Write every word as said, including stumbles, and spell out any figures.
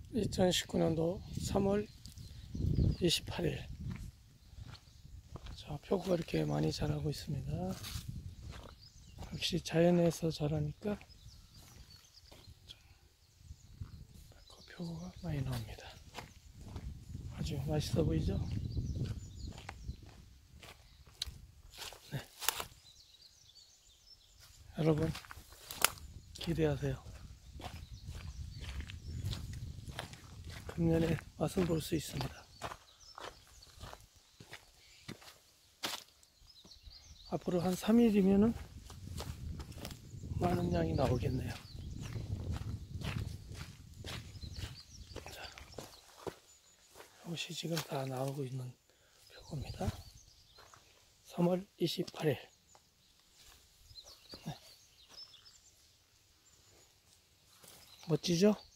이천십구 년도 삼월 이십팔일. 자, 표고가 이렇게 많이 자라고 있습니다. 역시 자연에서 자라니까 표고가 많이 나옵니다. 아주 맛있어 보이죠? 네. 여러분 기대하세요. 금년에 맛은 볼 수 있습니다. 앞으로 한 삼 일이면은 많은 양이 나오겠네요. 자, 이것이 지금 다 나오고 있는 표고입니다. 삼월 이십팔일. 네. 멋지죠?